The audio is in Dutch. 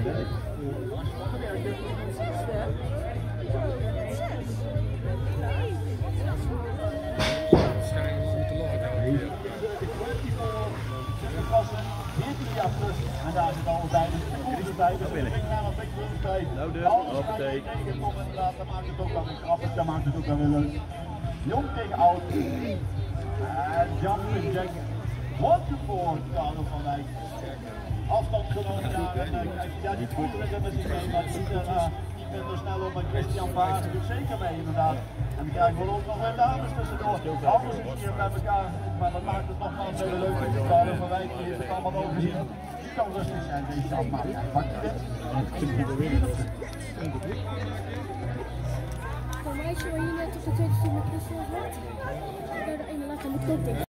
En daar zit al bij. Nou, hoppatee. Dat maakt het ook wel weer grappig, dat maakt het ook wel weer leuk. Jong tegen oud. En jumping jack. Wat voor Carlo van Wijk. Afstand genomen daar. Ja, die voeren er met zich mee, maar niet minder snel op. Maar Christian Baars doet zeker mee inderdaad. En dan krijgen we ook nog weer dames tussendoor. Alles is hier bij elkaar. Maar dat maakt het nogmaals heel leuk. Carlo van Wijk heeft het allemaal overzien. Het kan rustig zijn, deze stand, maar hij pakt het. Voor mij is je net op de tweede stoel met Christian Zwart. De ene laatste moet ook